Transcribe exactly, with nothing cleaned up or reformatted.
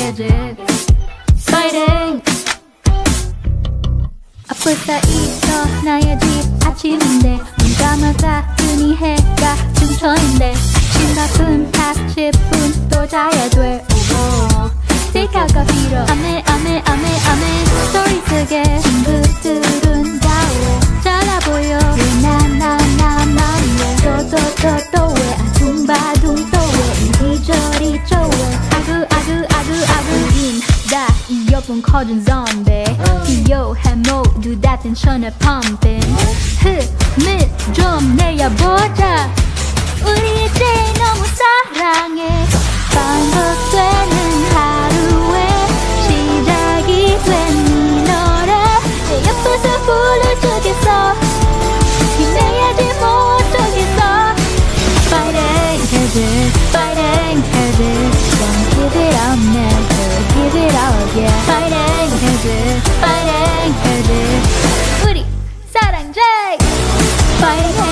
해지 Fighting 앞을 다 있어 나의 집 아침인데 눈 감아봤더니 해가 중천인데 심각은 팔십 분 또 자야 돼 스테이크가 필요 아메 아메 아메 아메 스토리 속에 친구들은 다 왜 잘나 보여 왜 나나나나왜 또또또또 왜 아둥바둥 또 왜 이리저리 저왜 아구 아구 아구 아구 우린 다 이어폰 커진 좀비 비교해 모두 다 텐션을 펌핑 흠을 좀 내어보자 우리 이제 너무 사랑해 반복되는 하루에 시작이 된 이 노래 내 옆에서 불러주겠어 힘내야지 못하겠어 Fighting 해지 Fighting 해지 Don't give it up never give it up yeah Fighting 해지 Fighting 해지 우리 사랑제 Fighting